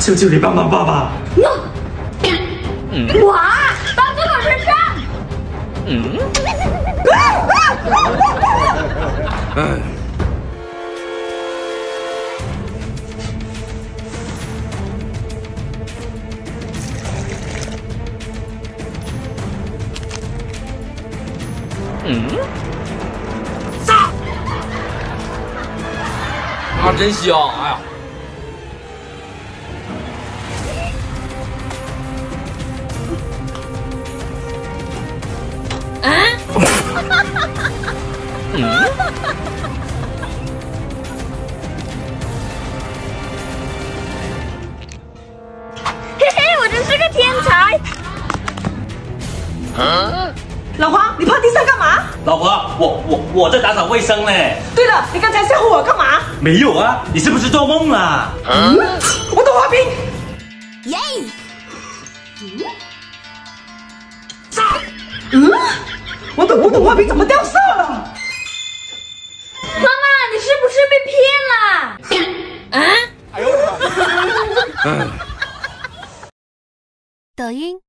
求求你帮帮爸爸！ 哇，到这我身上！ 杀！啊，真香！哎呀！ 嘿嘿，我真是个天才！ 老黄，你趴地上干嘛？ 老婆，我在打扫卫生呢。 对了，你刚才吓唬我干嘛？ 没有啊，你是不是做梦啦？ 我的花瓶！ 耶！ 我的花瓶怎么掉色了？ 妈妈，你是不是被骗了？啊？ 抖音。